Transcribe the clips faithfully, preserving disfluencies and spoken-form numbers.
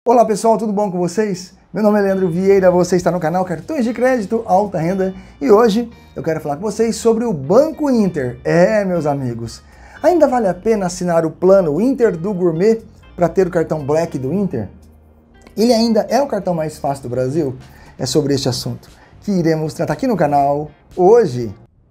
Olá pessoal, tudo bom com vocês? Meu nome é Leandro Vieira, você está no canal Cartões de Crédito Alta Renda e hoje eu quero falar com vocês sobre o Banco Inter. É, meus amigos, ainda vale a pena assinar o plano Inter do Gourmet para ter o cartão Black do Inter? Ele ainda é o cartão mais fácil do Brasil? É sobre este assunto que iremos tratar aqui no canal hoje.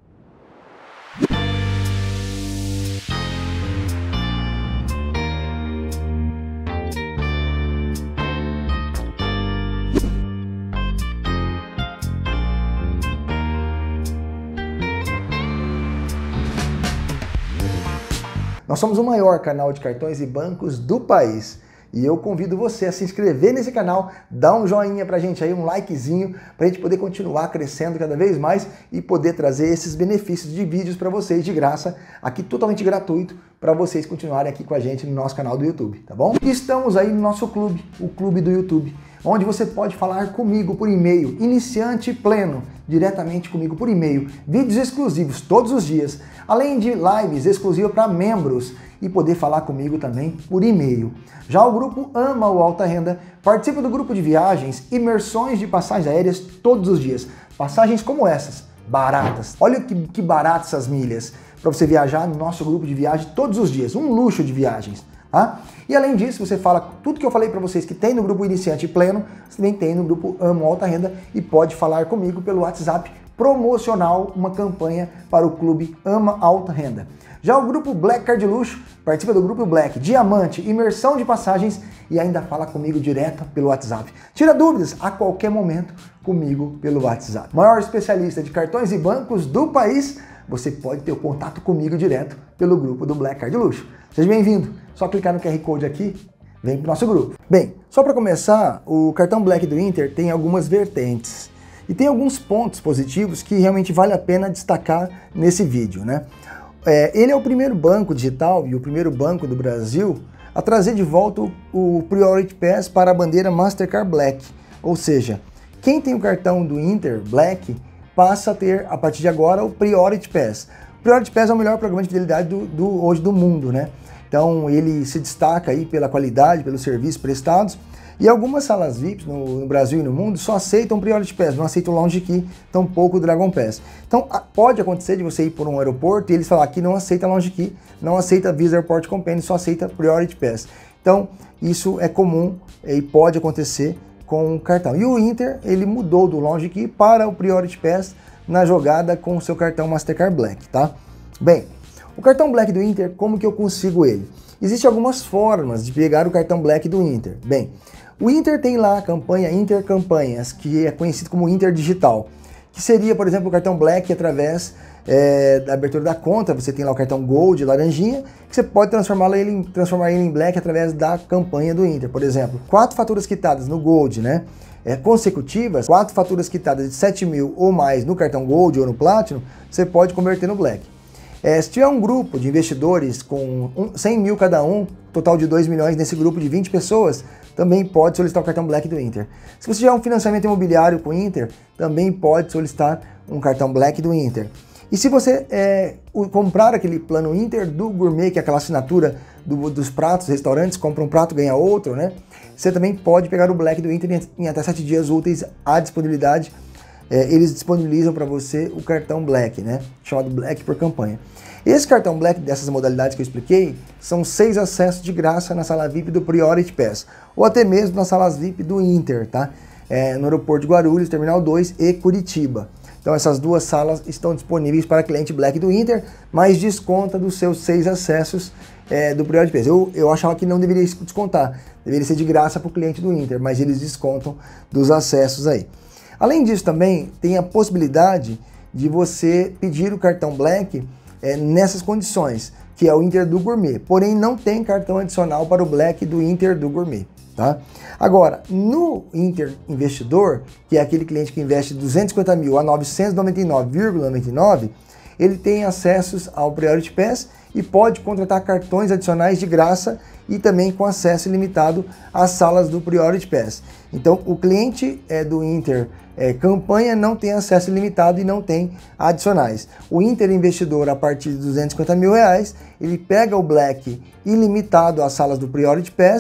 Nós somos o maior canal de cartões e bancos do país e eu convido você a se inscrever nesse canal, dar um joinha pra gente aí, um likezinho, pra gente poder continuar crescendo cada vez mais e poder trazer esses benefícios de vídeos para vocês de graça, aqui totalmente gratuito, para vocês continuarem aqui com a gente no nosso canal do YouTube, tá bom? E estamos aí no nosso clube, o Clube do YouTube, onde você pode falar comigo por e-mail, iniciante pleno, diretamente comigo por e-mail, vídeos exclusivos todos os dias, além de lives exclusivas para membros e poder falar comigo também por e-mail. Já o grupo Ama o Alta Renda participa do grupo de viagens, imersões de passagens aéreas todos os dias, passagens como essas, baratas. Olha que, que baratas essas milhas para você viajar no nosso grupo de viagem todos os dias, um luxo de viagens. Tá? E além disso, você fala tudo que eu falei para vocês que tem no grupo Iniciante Pleno, você também tem no grupo Amo Alta Renda e pode falar comigo pelo WhatsApp promocional, uma campanha para o Clube Ama Alta Renda. Já o grupo Black Card Luxo participa do grupo Black Diamante, imersão de passagens e ainda fala comigo direto pelo WhatsApp. Tira dúvidas a qualquer momento comigo pelo WhatsApp. Maior especialista de cartões e bancos do país, você pode ter o contato comigo direto pelo grupo do Black Card Luxo. Seja bem-vindo. Só clicar no Q R Code aqui, vem para o nosso grupo. Bem, só para começar, o cartão Black do Inter tem algumas vertentes. E tem alguns pontos positivos que realmente vale a pena destacar nesse vídeo, né? É, ele é o primeiro banco digital e o primeiro banco do Brasil a trazer de volta o, o Priority Pass para a bandeira Mastercard Black. Ou seja, quem tem o cartão do Inter Black passa a ter, a partir de agora, o Priority Pass. O Priority Pass é o melhor programa de fidelidade do, do, hoje do mundo, né? Então ele se destaca aí pela qualidade, pelos serviços prestados. E algumas salas V I Ps no, no Brasil e no mundo só aceitam Priority Pass, não aceitam Lounge Key, tampouco o Dragon Pass. Então pode acontecer de você ir por um aeroporto e eles falar que não aceita Lounge Key, não aceita Visa Airport Companion, só aceita Priority Pass. Então isso é comum e pode acontecer com o cartão. E o Inter, ele mudou do Lounge Key para o Priority Pass na jogada com o seu cartão Mastercard Black, tá? Bem, o cartão Black do Inter, como que eu consigo ele? Existem algumas formas de pegar o cartão Black do Inter. Bem, o Inter tem lá a campanha Inter Campanhas, que é conhecido como Inter Digital, que seria, por exemplo, o cartão Black através é, da abertura da conta. Você tem lá o cartão Gold, laranjinha, que você pode transformar ele, em, transformar ele em Black através da campanha do Inter. Por exemplo, quatro faturas quitadas no Gold, né? É, consecutivas, quatro faturas quitadas de sete mil ou mais no cartão Gold ou no Platinum, você pode converter no Black. É, se tiver um grupo de investidores com cem mil cada um, total de dois milhões nesse grupo de vinte pessoas, também pode solicitar o cartão Black do Inter. Se você tiver um financiamento imobiliário com o Inter, também pode solicitar um cartão Black do Inter. E se você é, comprar aquele plano Inter do Gourmet, que é aquela assinatura do, dos pratos, restaurantes, compra um prato, ganha outro, né? Você também pode pegar o Black do Inter em, em até sete dias úteis à disponibilidade. É, eles disponibilizam para você o cartão Black, né? Chamado Black por campanha. Esse cartão Black, dessas modalidades que eu expliquei, são seis acessos de graça na sala V I P do Priority Pass, ou até mesmo nas salas V I P do Inter, tá? É, no aeroporto de Guarulhos, Terminal dois e Curitiba. Então essas duas salas estão disponíveis para cliente Black do Inter, mas desconta dos seus seis acessos é, do Priority Pass. Eu, eu achava que não deveria descontar, deveria ser de graça para o cliente do Inter, mas eles descontam dos acessos aí. Além disso também, tem a possibilidade de você pedir o cartão Black é, nessas condições, que é o Inter do Gourmet, porém não tem cartão adicional para o Black do Inter do Gourmet, tá? Agora, no Inter Investidor, que é aquele cliente que investe duzentos e cinquenta mil a novecentos e noventa e nove vírgula noventa e nove, ele tem acessos ao Priority Pass e pode contratar cartões adicionais de graça e também com acesso ilimitado às salas do Priority Pass. Então, o cliente é, do Inter é, Campanha não tem acesso ilimitado e não tem adicionais. O Inter Investidor, a partir de duzentos e cinquenta mil reais, ele pega o Black ilimitado às salas do Priority Pass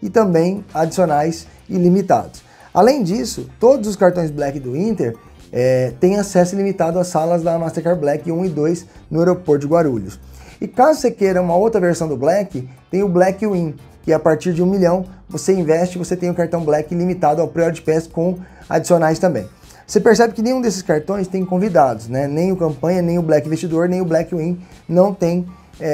e também adicionais ilimitados. Além disso, todos os cartões Black do Inter é, têm acesso ilimitado às salas da Mastercard Black um e dois no aeroporto de Guarulhos. E caso você queira uma outra versão do Black, tem o Black Win, que a partir de um milhão você investe e você tem o cartão Black limitado ao Priority Pass com adicionais também. Você percebe que nenhum desses cartões tem convidados, né? Nem o Campanha, nem o Black Investidor, nem o Black Win não tem,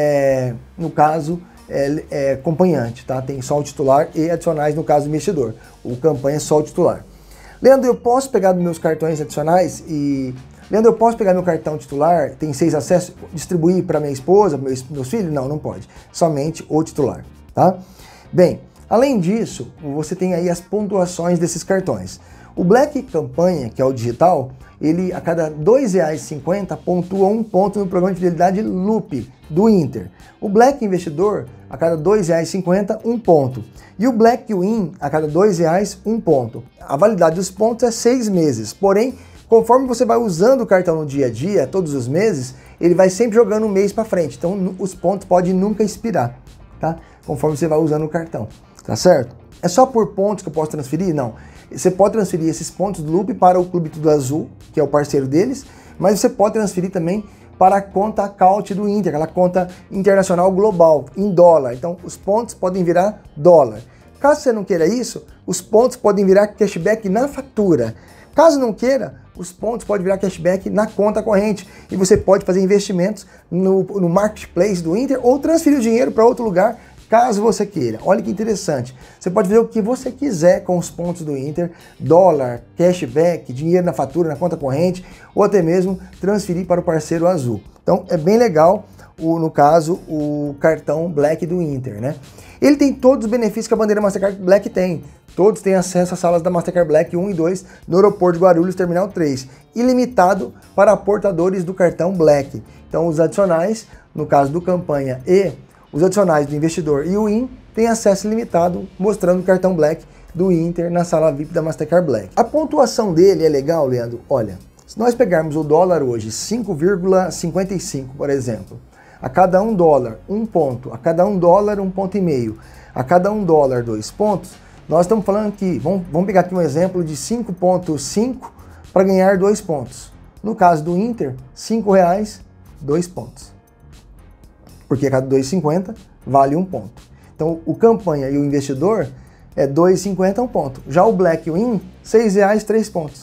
é, no caso, é, é, acompanhante, tá? Tem só o titular e adicionais no caso do investidor. O Campanha é só o titular. Leandro, eu posso pegar dos meus cartões adicionais e... Leandro, eu posso pegar meu cartão titular, tem seis acessos, distribuir para minha esposa, meus, meus filhos? Não, não pode. Somente o titular, tá? Bem, além disso, você tem aí as pontuações desses cartões. O Black Campanha, que é o digital, ele a cada dois reais e cinquenta centavos pontua um ponto no programa de fidelidade Loop do Inter. O Black Investidor, a cada dois reais e cinquenta centavos, um ponto. E o Black Win, a cada dois reais, um ponto. A validade dos pontos é seis meses, porém, conforme você vai usando o cartão no dia a dia, todos os meses, ele vai sempre jogando um mês para frente. Então, os pontos podem nunca expirar, tá? Conforme você vai usando o cartão, tá certo? É só por pontos que eu posso transferir? Não. Você pode transferir esses pontos do Loop para o Clube Tudo Azul, que é o parceiro deles, mas você pode transferir também para a conta account do Inter, aquela conta internacional global, em dólar. Então, os pontos podem virar dólar. Caso você não queira isso, os pontos podem virar cashback na fatura. Caso não queira, os pontos podem virar cashback na conta corrente e você pode fazer investimentos no, no marketplace do Inter ou transferir o dinheiro para outro lugar, caso você queira. Olha que interessante. Você pode fazer o que você quiser com os pontos do Inter, dólar, cashback, dinheiro na fatura, na conta corrente, ou até mesmo transferir para o parceiro azul. Então é bem legal, o, no caso, o cartão Black do Inter, né? Ele tem todos os benefícios que a bandeira Mastercard Black tem. Todos têm acesso às salas da Mastercard Black um e dois no aeroporto de Guarulhos, Terminal três. Ilimitado para portadores do cartão Black. Então os adicionais, no caso do Campanha e os adicionais do Investidor e o Win, têm acesso ilimitado, mostrando o cartão Black do Inter na sala V I P da Mastercard Black. A pontuação dele é legal, Leandro? Olha, se nós pegarmos o dólar hoje, cinco vírgula cinquenta e cinco, por exemplo, a cada um dólar, um ponto, a cada um dólar, um ponto e meio, a cada um dólar, dois pontos, nós estamos falando que, vamos, vamos pegar aqui um exemplo de cinco vírgula cinco para ganhar dois pontos. No caso do Inter, cinco reais, dois pontos. Porque a cada dois reais e cinquenta vale um ponto. Então o Campanha e o Investidor é dois reais e cinquenta, um ponto. Já o Black Win, seis reais, três pontos.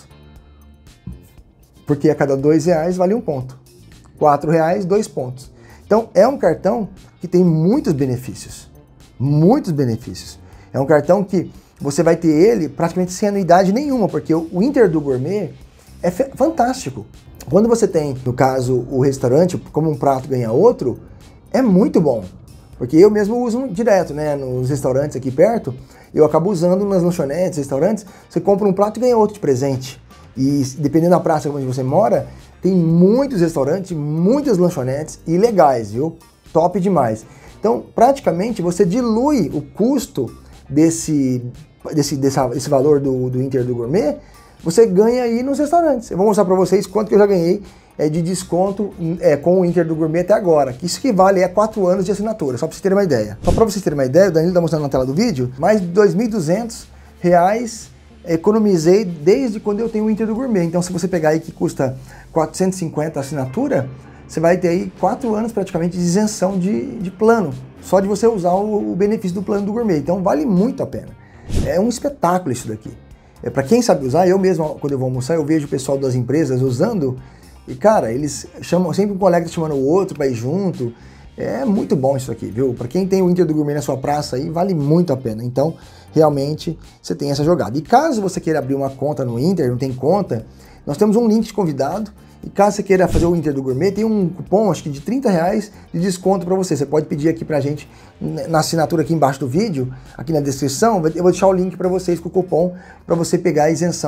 Porque a cada dois reais vale um ponto. quatro reais, dois pontos. Então é um cartão que tem muitos benefícios. Muitos benefícios. É um cartão que você vai ter ele praticamente sem anuidade nenhuma, porque o Inter do Gourmet é fantástico. Quando você tem, no caso, o restaurante, como um prato ganha outro, é muito bom. Porque eu mesmo uso direto, né? Nos restaurantes aqui perto, eu acabo usando nas lanchonetes, restaurantes, você compra um prato e ganha outro de presente. E dependendo da praça onde você mora, tem muitos restaurantes, muitas lanchonetes e legais, viu? Top demais. Então, praticamente, você dilui o custo desse, desse, dessa, desse valor do, do Inter do Gourmet, você ganha aí nos restaurantes. Eu vou mostrar para vocês quanto que eu já ganhei é, de desconto é, com o Inter do Gourmet até agora, que isso equivale a quatro anos de assinatura, só para vocês terem uma ideia. Só para vocês terem uma ideia, o Danilo está mostrando na tela do vídeo, mais de dois mil e duzentos reais economizei desde quando eu tenho o Inter do Gourmet. Então, se você pegar aí que custa quatrocentos e cinquenta a assinatura, você vai ter aí quatro anos praticamente de isenção de, de plano, só de você usar o, o benefício do plano do Gourmet. Então, vale muito a pena. É um espetáculo isso daqui. É, para quem sabe usar, eu mesmo, quando eu vou almoçar, eu vejo o pessoal das empresas usando e, cara, eles chamam, sempre um colega chamando o outro para ir junto. É muito bom isso aqui, viu? Para quem tem o Inter do Gourmet na sua praça aí, vale muito a pena. Então, realmente, você tem essa jogada. E caso você queira abrir uma conta no Inter, não tem conta, nós temos um link de convidado. E caso você queira fazer o Inter do Gourmet, tem um cupom, acho que de trinta reais de desconto para você. Você pode pedir aqui pra gente na assinatura aqui embaixo do vídeo, aqui na descrição, eu vou deixar o link para vocês com o cupom para você pegar a isenção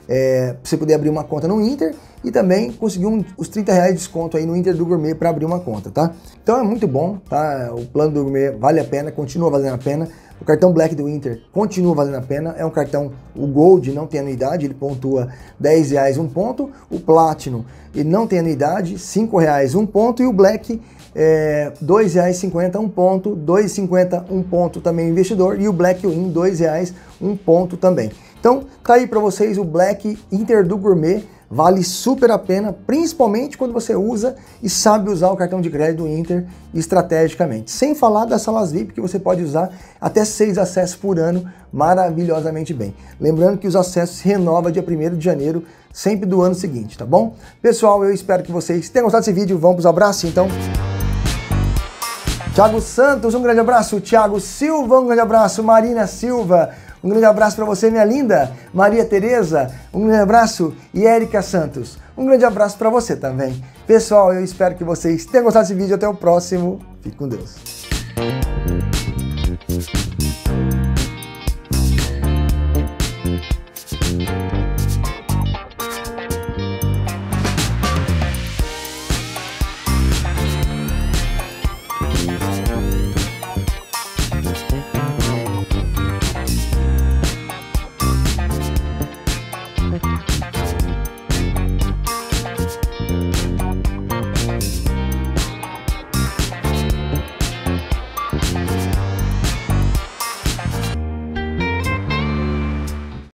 é, para você poder abrir uma conta no Inter e também conseguir um, os trinta reais de desconto aí no Inter do Gourmet para abrir uma conta, tá? Então é muito bom, tá? O plano do Gourmet vale a pena, continua valendo a pena. O cartão Black do Inter continua valendo a pena, é um cartão, o Gold não tem anuidade, ele pontua dez reais um ponto, o Platinum ele não tem anuidade, cinco reais um ponto, e o Black é dois reais e cinquenta um ponto, dois reais e cinquenta um ponto também investidor, e o Black Win dois reais um ponto também. Então tá aí para vocês o Black Inter do Gourmet, vale super a pena, principalmente quando você usa e sabe usar o cartão de crédito do Inter estrategicamente. Sem falar das salas V I P, que você pode usar até seis acessos por ano, maravilhosamente bem. Lembrando que os acessos se renovam dia primeiro de janeiro, sempre do ano seguinte, tá bom? Pessoal, eu espero que vocês tenham gostado desse vídeo. Vamos para os abraços, então. Thiago Santos, um grande abraço. Thiago Silva, um grande abraço. Marina Silva, um grande abraço para você, minha linda. Maria Tereza, um grande abraço. E Érica Santos, um grande abraço para você também. Pessoal, eu espero que vocês tenham gostado desse vídeo. Até o próximo. Fique com Deus.